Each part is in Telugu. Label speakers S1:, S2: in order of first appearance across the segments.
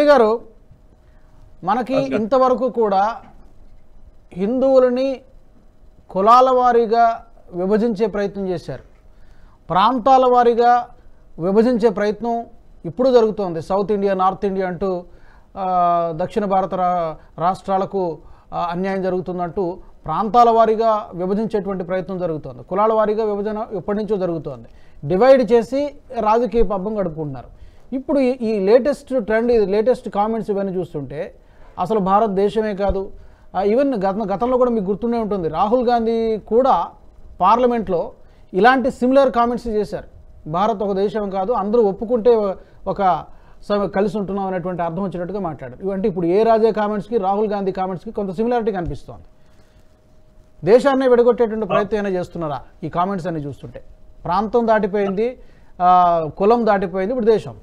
S1: మురళి గారు, మనకి ఇంతవరకు కూడా హిందువులని కులాల వారీగా విభజించే ప్రయత్నం చేశారు, ప్రాంతాల వారీగా విభజించే ప్రయత్నం ఇప్పుడు జరుగుతోంది. సౌత్ ఇండియా, నార్త్ ఇండియా అంటూ దక్షిణ భారత రాష్ట్రాలకు అన్యాయం జరుగుతుందంటూ ప్రాంతాల వారీగా విభజించేటువంటి ప్రయత్నం జరుగుతోంది. కులాల వారీగా విభజన ఎప్పటి నుంచో జరుగుతోంది. డివైడ్ చేసి రాజకీయ పబ్బం గడుపుకుంటున్నారు. ఇప్పుడు ఈ లేటెస్ట్ ట్రెండ్, లేటెస్ట్ కామెంట్స్ ఇవన్నీ చూస్తుంటే అసలు భారతదేశమే కాదు, ఈవెన్ గతంలో కూడా మీకు గుర్తుండే ఉంటుంది, రాహుల్ గాంధీ కూడా పార్లమెంట్లో ఇలాంటి సిమిలర్ కామెంట్స్ చేశారు. భారత్ ఒక దేశం కాదు, అందరూ ఒప్పుకుంటే ఒక కలిసి ఉంటున్నాం అనేటువంటి అర్థం వచ్చినట్టుగా మాట్లాడారు. ఇవంటే ఇప్పుడు ఏ రాజే కామెంట్స్కి, రాహుల్ గాంధీ కామెంట్స్కి కొంత సిమిలారిటీ కనిపిస్తోంది. దేశాన్ని విడగొట్టేటువంటి ప్రయత్నం అయినా చేస్తున్నారా ఈ కామెంట్స్ అన్ని చూస్తుంటే? ప్రాంతం దాటిపోయింది, కులం దాటిపోయింది, ఇప్పుడు దేశం.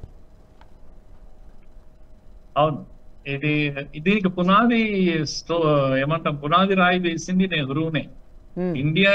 S2: అవును, దీనికి పునాది ఏమంటాం, పునాది రాయి వేసింది నెహ్రూనే. India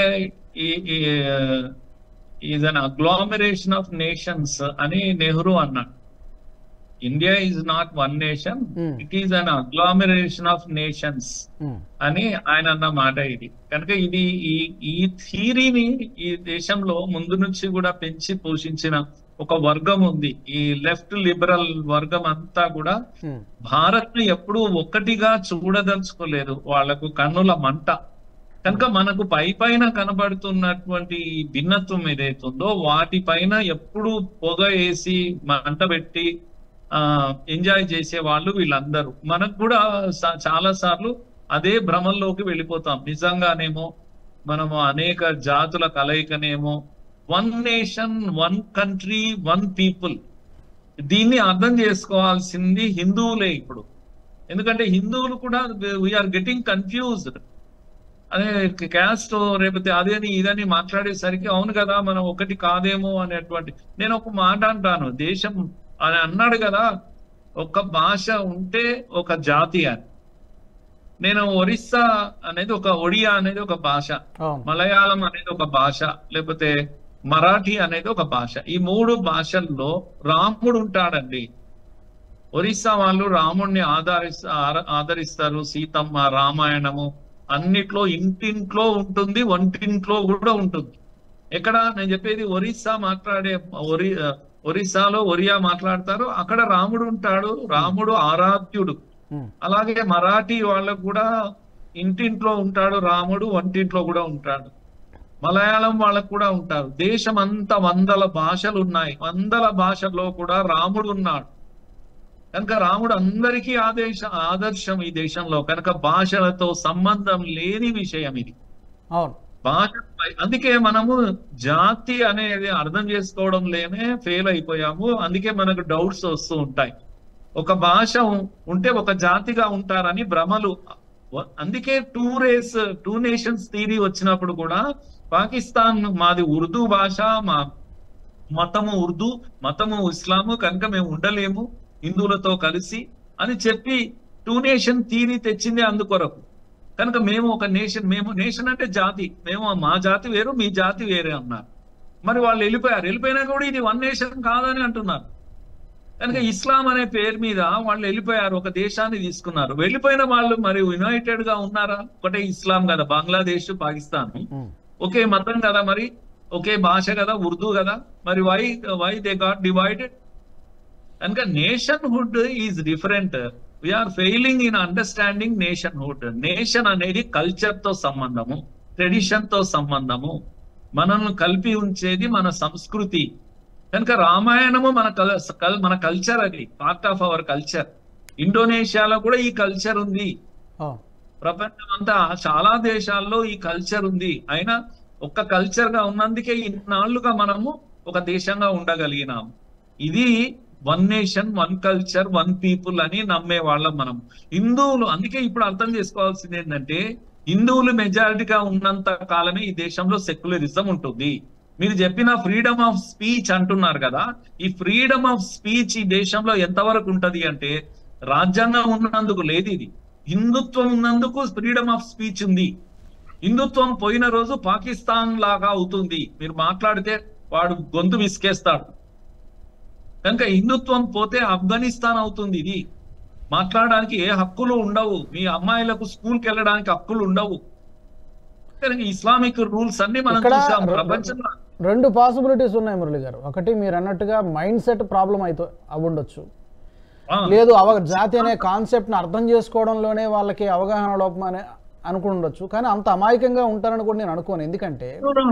S2: is an agglomeration of nations అని నెహ్రూ అన్నాడు. India is not one nation, it is an agglomeration of nations అని ఆయన అన్న మాట ఇది. కనుక ఇది ఈ థియరీని ఈ దేశంలో ముందు నుంచి కూడా పెంచి పోషించిన ఒక వర్గం ఉంది. ఈ లెఫ్ట్ లిబరల్ వర్గం అంతా కూడా భారత్ ని ఎప్పుడూ ఒక్కటిగా చూడదలుచుకోలేదు, వాళ్లకు కన్నుల మంట. కనుక మనకు పైన కనబడుతున్నటువంటి భిన్నత్వం ఏదైతుందో వాటిపైన ఎప్పుడు పొగ వేసి మంట పెట్టి ఎంజాయ్ చేసే వాళ్ళు వీళ్ళందరూ. మనకు కూడా చాలా సార్లు అదే భ్రమంలోకి వెళ్ళిపోతాం. నిజంగానేమో మనము అనేక జాతుల కలయికనేమో, one nation, one country, one people, దీన్ని అర్థం చేసుకోవాల్సింది హిందువులే ఇప్పుడు. ఎందుకంటే హిందువులు కూడా వీఆర్ గెటింగ్ కన్ఫ్యూజ్డ్. అదే క్యాస్ట్ రేపటి అదని ఇదని మాట్లాడేసరికి అవును కదా మనం ఒకటి కాదేమో అనేటువంటి. నేను ఒక మాట అంటాను, దేశం అని అన్నాడు కదా, ఒక భాష ఉంటే ఒక జాతి అని. నేను ఒరిస్సా అనేది ఒడియా అనేది ఒక భాష, మలయాళం అనేది ఒక భాష, లేకపోతే మరాఠీ అనేది ఒక భాష. ఈ మూడు భాషల్లో రాముడు ఉంటాడండి. ఒరిస్సా వాళ్ళు రాముడిని ఆదరిస్తారు. సీతమ్మ, రామాయణము అన్నిట్లో ఇంటింట్లో ఉంటుంది, వంటింట్లో కూడా ఉంటుంది. ఎక్కడ నేను చెప్పేది ఒరిస్సా మాట్లాడే ఒరిస్సాలో ఒరియా మాట్లాడతారు, అక్కడ రాముడు ఉంటాడు, రాముడు ఆరాధ్యుడు. అలాగే మరాఠీ వాళ్ళకు కూడా ఇంటింట్లో ఉంటాడు రాముడు, వంటింట్లో కూడా ఉంటాడు. మలయాళం వాళ్ళకు కూడా ఉంటారు. దేశం అంతా 100 భాషలు ఉన్నాయి, 100 భాషల్లో కూడా రాముడు ఉన్నాడు. కనుక రాముడు అందరికీ ఆదర్శం ఈ దేశంలో. కనుక భాషలతో సంబంధం లేని విషయం ఇది. భాష, అందుకే మనము జాతి అనేది అర్థం చేసుకోవడం లేనే ఫెయిల్ అయిపోయాము. అందుకే మనకు డౌట్స్ వస్తూ ఉంటాయి. ఒక భాష ఉంటే ఒక జాతిగా ఉంటారని భ్రమలు. అందుకే టూ నేషన్స్ థియరీ వచ్చినప్పుడు కూడా పాకిస్తాన్ మాది ఉర్దూ భాష, మా మతము ఉర్దూ, మతము ఇస్లాము, కనుక మేము ఉండలేము హిందువులతో కలిసి అని చెప్పి టూ నేషన్ థియరీ తెచ్చింది అందుకొరకు. కనుక మేము ఒక నేషన్, నేషన్ అంటే జాతి, మా జాతి వేరు, మీ జాతి వేరే అన్నారు. మరి వాళ్ళు వెళ్ళిపోయినా కూడా ఇది వన్ నేషన్ కాదని అంటున్నారు. కనుక ఇస్లాం అనే పేరు మీద వాళ్ళు వెళ్ళిపోయారు, ఒక దేశాన్ని తీసుకున్నారు. వెళ్ళిపోయిన వాళ్ళు మరి యునైటెడ్ గా ఉన్నారా? ఒకటే ఇస్లాం కదా, బంగ్లాదేశ్, పాకిస్తాన్ ఒకే మతం కదా, మరి ఒకే భాష కదా, ఉర్దూ కదా, మరి వై దే గాట్ డివైడెడ్? కనుక nationhood is different. We're failing in understanding nationhood. Nation అనేది కల్చర్ తో సంబంధము, ట్రెడిషన్ తో సంబంధము, మనల్ని కలిపి ఉంచేది మన సంస్కృతి. కనుక రామాయణము మన కల్చర్, అది పార్ట్ ఆఫ్ అవర్ కల్చర్. ఇండోనేషియాలో కూడా ఈ కల్చర్ ఉంది, ప్రపంచం అంతా చాలా దేశాల్లో ఈ కల్చర్ ఉంది. అయినా ఒక్క కల్చర్ గా ఉన్నందుకే ఇన్నాళ్లుగా మనము ఒక దేశంగా ఉండగలిగినాము. ఇది one nation, one culture, one people అని నమ్మే వాళ్ళం మనం హిందువులు. అందుకే ఇప్పుడు అర్థం చేసుకోవాల్సింది ఏంటంటే, హిందువులు మెజారిటీగా ఉన్నంత కాలమే ఈ దేశంలో సెక్యులరిజం ఉంటుంది. మీరు చెప్పిన ఫ్రీడమ్ ఆఫ్ స్పీచ్ అంటున్నారు కదా, ఈ ఫ్రీడమ్ ఆఫ్ స్పీచ్ ఈ దేశంలో ఎంతవరకు ఉంటది అంటే, రాజ్యాంగం ఉన్నందుకు లేదు, ఇది హిందుత్వం ఉన్నందుకు ఫ్రీడమ్ ఆఫ్ స్పీచ్ ఉంది. హిందుత్వం పోయిన రోజు పాకిస్తాన్ లాగా అవుతుంది. మీరు మాట్లాడితే వాడు గొంతు విసికేస్తాడు. కనుక హిందుత్వం పోతే ఆఫ్ఘనిస్తాన్ అవుతుంది ఇది. మాట్లాడడానికి ఏ హక్కులు ఉండవు. మీ అమ్మాయిలకు స్కూల్కి వెళ్ళడానికి హక్కులు ఉండవు. ఇస్లామిక్ రూల్స్ అన్ని మనం చూసాం ప్రపంచంలో.
S1: 2 పాసిబిలిటీస్ ఉన్నాయి మురళి గారు. ఒకటి మీరు అన్నట్టుగా మైండ్ సెట్ ప్రాబ్లం అవ్వండొచ్చు, లేదు జాతి అనే కాన్సెప్ట్ని అర్థం చేసుకోవడంలోనే వాళ్ళకి అవగాహన లోపం అనే అనుకుండొచ్చు. కానీ అంత అమాయకంగా ఉంటారని కూడా నేను అనుకోను. ఎందుకంటే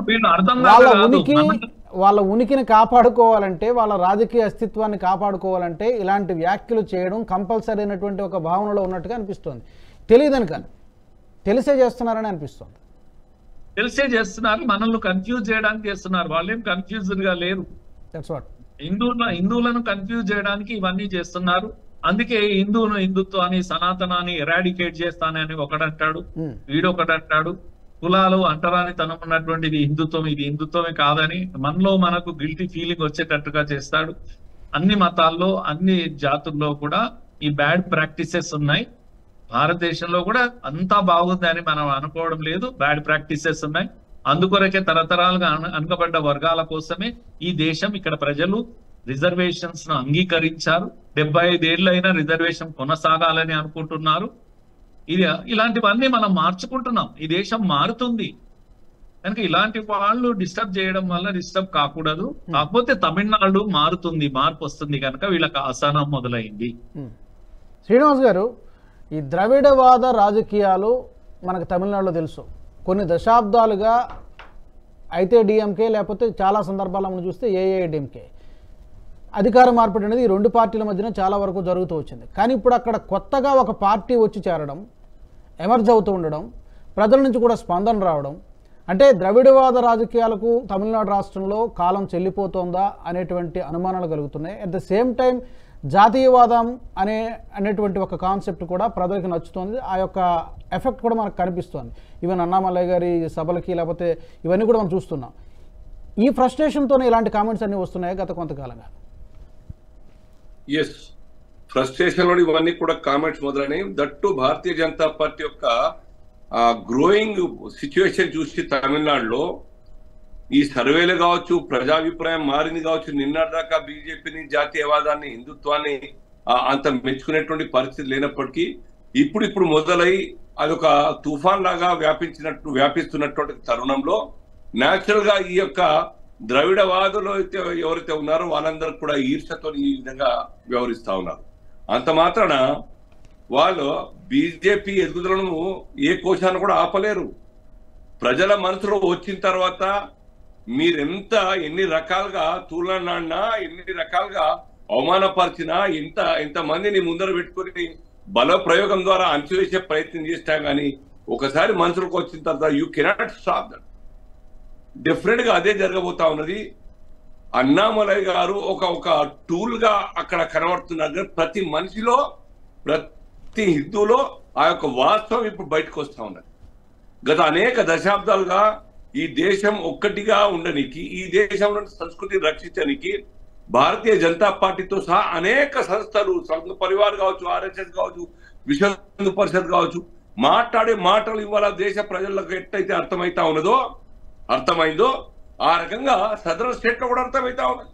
S1: వాళ్ళ ఉనికిని కాపాడుకోవాలంటే, వాళ్ళ రాజకీయ అస్తిత్వాన్ని కాపాడుకోవాలంటే ఇలాంటి వ్యాఖ్యలు చేయడం కంపల్సరీ అయినటువంటి ఒక భావనలో ఉన్నట్టుగా అనిపిస్తుంది. తెలియదని కాదు, తెలిసే చేస్తున్నారని అనిపిస్తుంది.
S2: తెలిసే చేస్తున్నారు, మనల్ని కన్ఫ్యూజ్ చేయడానికి చేస్తున్నారు. వాళ్ళేం కన్ఫ్యూజ్డ్ గా లేరు. హిందువులను కన్ఫ్యూజ్ చేయడానికి ఇవన్నీ చేస్తున్నారు. అందుకే హిందుత్వాన్ని సనాతనాన్ని ఎరాడికేట్ చేస్తానని ఒకడంటాడు, వీడొకడంటాడు. కులాలు అంటరాని తనం ఉన్నటువంటిది హిందుత్వం, ఇది హిందుత్వమే కాదని మనకు గిల్టీ ఫీలింగ్ వచ్చేటట్టుగా చేస్తాడు. అన్ని మతాల్లో అన్ని జాతుల్లో కూడా ఈ బ్యాడ్ ప్రాక్టీసెస్ ఉన్నాయి. భారతదేశంలో కూడా అంతా బాగుంది అని మనం అనుకోవడం లేదు, బ్యాడ్ ప్రాక్టీసెస్ ఉన్నాయి. అందుకొరకే తరతరాలుగా అనకబడ్డ వర్గాల కోసమే ఈ దేశం, ఇక్కడ ప్రజలు రిజర్వేషన్స్ ను అంగీకరించారు. 75 ఏళ్ళైనా రిజర్వేషన్ కొనసాగాలని అనుకుంటున్నారు. ఇలాంటివన్నీ మనం మార్చుకుంటున్నాం. ఈ దేశం మారుతుంది కనుక ఇలాంటి వాళ్ళు డిస్టర్బ్ చేయడం వల్ల డిస్టర్బ్ కాకూడదు. కాకపోతే తమిళనాడు మారుతుంది, మార్పు వస్తుంది కనుక వీళ్ళకి అసహనం మొదలైంది.
S1: శ్రీనివాస్ గారు, ఈ ద్రవిడవాద రాజకీయాలు మనకు తమిళనాడులో తెలుసు. కొన్ని దశాబ్దాలుగా అయితే డిఎంకే, లేకపోతే చాలా సందర్భాల్లో మనం చూస్తే ఏఐడిఎంకే అధికార మార్పిడి అనేది ఈ 2 పార్టీల మధ్యన చాలా వరకు జరుగుతూ వచ్చింది. కానీ ఇప్పుడు అక్కడ కొత్తగా ఒక పార్టీ వచ్చి చేరడం, ఎమర్జ్ అవుతూ ఉండడం, ప్రజల నుంచి కూడా స్పందన రావడం, అంటే ద్రవిడవాద రాజకీయాలకు తమిళనాడు రాష్ట్రంలో కాలం చెల్లిపోతుందా అనేటువంటి అనుమానాలు కలుగుతున్నాయి. అట్ ద సేమ్ టైం జాతీయవాదం అనేటువంటి ఒక కాన్సెప్ట్ కూడా ప్రజలకు నచ్చుతుంది. ఆ యొక్క ఎఫెక్ట్ కూడా మనకు కనిపిస్తుంది. ఈవెన్ అన్నామలై గారి సభలకి లేకపోతే ఇవన్నీ కూడా మనం చూస్తున్నాం. ఈ ఫ్రస్ట్రేషన్తోనే ఇలాంటి కామెంట్స్ అన్నీ వస్తున్నాయి గత కొంతకాలంగా.
S3: ఎస్, ఫ్రస్ట్రేషన్ లో ఇవన్నీ కూడా కామెంట్స్ మొదలైనవి. దట్టు భారతీయ జనతా పార్టీ యొక్క గ్రోయింగ్ సిచ్యువేషన్ చూసి తమిళనాడులో ఈ సర్వేలు కావచ్చు, ప్రజాభిప్రాయం మారింది కావచ్చు. నిన్నటిదాకా బీజేపీని, జాతీయవాదాన్ని, హిందుత్వాన్ని అంత మెచ్చుకునేటువంటి పరిస్థితి లేనప్పటికీ ఇప్పుడు మొదలై అదొక తుఫాన్ లాగా వ్యాపిస్తున్నటువంటి తరుణంలో న్యాచురల్ గా ఈ యొక్క ద్రవిడవాదులు ఎవరైతే ఉన్నారో వాళ్ళందరూ కూడా ఈర్ష్యతో ఈ విధంగా వ్యవహరిస్తా ఉన్నారు. అంత మాత్రాన వాళ్ళు బీజేపీ ఎదుగుదలను ఏ కోశాన్ని కూడా ఆపలేరు. ప్రజల మనసులో వచ్చిన తర్వాత మీరెంత ఎన్ని రకాలుగా తూలనాడినా, ఎన్ని రకాలుగా అవమానపరిచినా, ఎంత మందిని ముందర పెట్టుకుని బల ప్రయోగం ద్వారా అంచివేసే ప్రయత్నం చేసినా కానీ ఒకసారి మనసులోకి వచ్చిన తర్వాత you cannot stop that. Definite గా అదే జరగబోతా ఉన్నది. అన్నామలై గారు ఒక టూల్ గా అక్కడ కనబడుతున్నారు. ప్రతి మనిషిలో, ప్రతి హిందువులో ఆ యొక్క వాస్తవం ఇప్పుడు బయటకు వస్తా ఉన్నది. గత అనేక దశాబ్దాలుగా ఈ దేశం ఒక్కటిగా ఉండడానికి, ఈ దేశంలో సంస్కృతిని రక్షించడానికి భారతీయ జనతా పార్టీతో సహా అనేక సంస్థలు, సంఘ పరివార్ కావచ్చు, ఆర్ఎస్ఎస్ కావచ్చు, విశ్వ హిందూ పరిషత్ కావచ్చు, మాట్లాడే మాటలు ఇవాళ దేశ ప్రజలకు ఎట్టయితే అర్థమైందో ఆ రకంగా సదరన్ స్టేట్ లో కూడా అర్థమైతా ఉన్నది.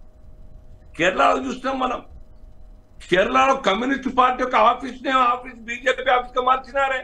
S3: కేరళలో చూస్తున్నాం మనం. కేరళలో కమ్యూనిస్ట్ పార్టీ యొక్క ఆఫీస్ బీజేపీ ఆఫీస్ గా మార్చినారే.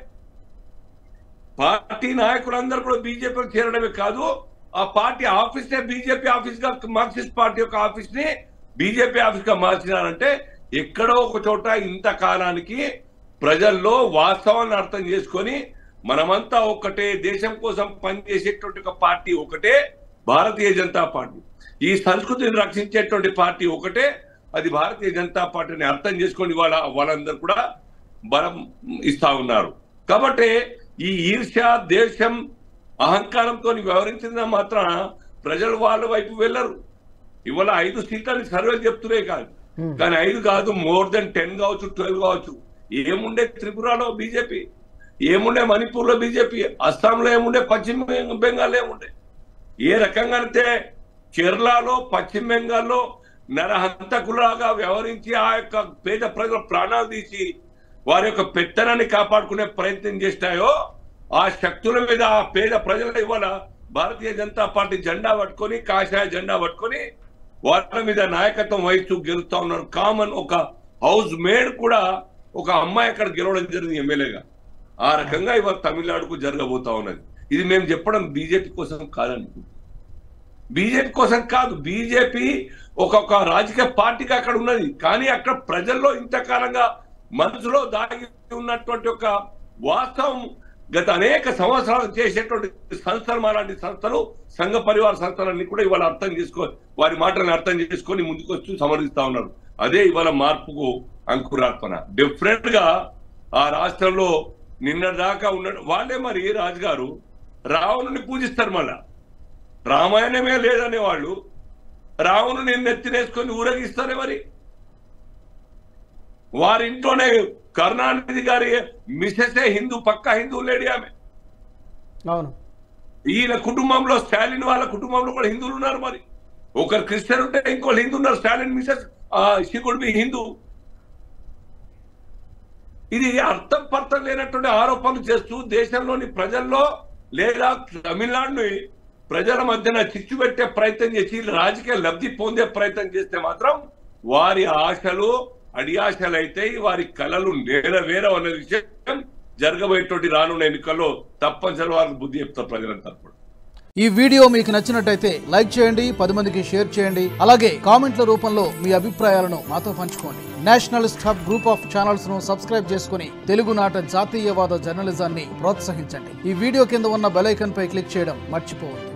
S3: పార్టీ నాయకులందరూ కూడా బీజేపీలో చేరడమే కాదు, ఆ పార్టీ ఆఫీస్ నే బీజేపీ ఆఫీస్ గా, మార్క్సిస్ట్ పార్టీ యొక్క ఆఫీస్ ని బీజేపీ ఆఫీస్ గా మార్చినారంటే ఎక్కడో ఒక చోట ఇంతకాలానికి ప్రజల్లో వాస్తవాన్ని అర్థం చేసుకొని మనమంతా ఒకటే, దేశం కోసం పనిచేసేటువంటి ఒక పార్టీ ఒకటే భారతీయ జనతా పార్టీ, ఈ సంస్కృతిని రక్షించేటువంటి పార్టీ ఒకటే, అది భారతీయ జనతా పార్టీని అర్థం చేసుకొని వాళ్ళందరూ కూడా బలం ఇస్తా ఉన్నారు. కాబట్టి ఈ ఈర్ష్య, దేశం, అహంకారంతో వ్యవహరించిన మాత్రాన ప్రజలు వాళ్ళ వైపు వెళ్ళరు. ఇవాళ 5 సీట్లని సర్వేలు చెప్తున్నాయి కాదు, కానీ 5 కాదు, మోర్ దెన్ 10 కావచ్చు, 12 కావచ్చు. ఏముండే త్రిపురలో బీజేపీ, ఏముండే మణిపూర్ లో బీజేపీ, అస్సాంలో ఏముండే, పశ్చిమ బెంగాల్ ఏముండే. ఏ రకంగానైతే కేరళలో, పశ్చిమ బెంగాల్లో నరహంతకులాగా వ్యవహరించి ఆ యొక్క పేద ప్రజల ప్రాణాలు తీసి వారి యొక్క పెత్తనాన్ని కాపాడుకునే ప్రయత్నం చేసినాయో, ఆ శక్తుల మీద ఆ పేద ప్రజల ఇవాళ భారతీయ జనతా పార్టీ జెండా పట్టుకొని, కాషాయ జెండా పట్టుకొని వాళ్ళ మీద నాయకత్వం వహిస్తూ గెలుస్తా ఉన్నారు. కామన్ ఒక హౌస్ మేడ్ కూడా ఒక అమ్మాయి అక్కడ గెలవడం జరిగింది ఎమ్మెల్యేగా. ఆ రకంగా ఇవాళ తమిళనాడుకు జరగబోతా ఉన్నది. ఇది మేము చెప్పడం బీజేపీ కోసం కాదండి, బీజేపీ కోసం కాదు. బీజేపీ ఒక రాజకీయ పార్టీగా అక్కడ ఉన్నది, కానీ అక్కడ ప్రజల్లో ఇంతకాలంగా మనసులో దాగి ఉన్నటువంటి ఒక వాస్తవం గత అనేక సంవత్సరాలు చేసేటువంటి సంస్థలు, అలాంటి సంస్థలు, సంఘ పరివార సంస్థలన్నీ కూడా ఇవాళ వారి మాటలను అర్థం చేసుకొని ముందుకు వచ్చి సమర్థిస్తా ఉన్నారు. అదే ఇవాళ మార్పుకు అంకురార్పణ. డిఫరెంట్ గా ఆ రాష్ట్రంలో నిన్న దాకా ఉన్న వాళ్ళే మరి రాజుగారు రావణుని పూజిస్తారు, మళ్ళా రామాయణమే లేదనే వాళ్ళు రావణుని నెత్తినేసుకొని ఊరేగిస్తారే. మరి వారింట్లోనే కరుణానిధి గారి మిసెసే హిందూ, పక్కా హిందూ లేడీ ఆమె.
S1: అవును,
S3: ఈయన కుటుంబంలో స్టాలిన్ వాళ్ళ కుటుంబంలో కూడా హిందువులు ఉన్నారు. మరి ఒకరు క్రిస్టియన్ ఉంటే ఇంకోళ్ళు హిందూ ఉన్నారు. Stalin Mrs she could be Hindu. ఇది అర్థం పర్థం లేనటువంటి ఆరోపణలు చేస్తూ దేశంలోని ప్రజల్లో లేదా తమిళనాడుని ప్రజల మధ్యన చిచ్చు పెట్టే ప్రయత్నం చేసి రాజకీయ లబ్ధి పొందే ప్రయత్నం చేస్తే మాత్రం వారి ఆశలు అడియాశలు అయితే వారి కళలు నెరవేరవు అనే విషయం జరగబోయేటువంటి రానున్న ఎన్నికల్లో తప్పనిసరి వారికి బుద్ధి చెప్తారు ప్రజలంతా కూడా.
S1: ఈ వీడియో మీకు నచ్చినట్టయితే లైక్ చేయండి, 10 మందికి షేర్ చేయండి. అలాగే కామెంట్ల రూపంలో మీ అభిప్రాయాలను మాతో పంచుకోండి. Nationalist hub group of channels ను సబ్స్క్రైబ్ చేసుకుని తెలుగునాట జాతీయవాద జర్నలిజాన్ని ప్రోత్సహించండి. ఈ వీడియో కింద ఉన్న బెల్ ఐకాన్ పై క్లిక్ చేయడం మర్చిపోవద్దు.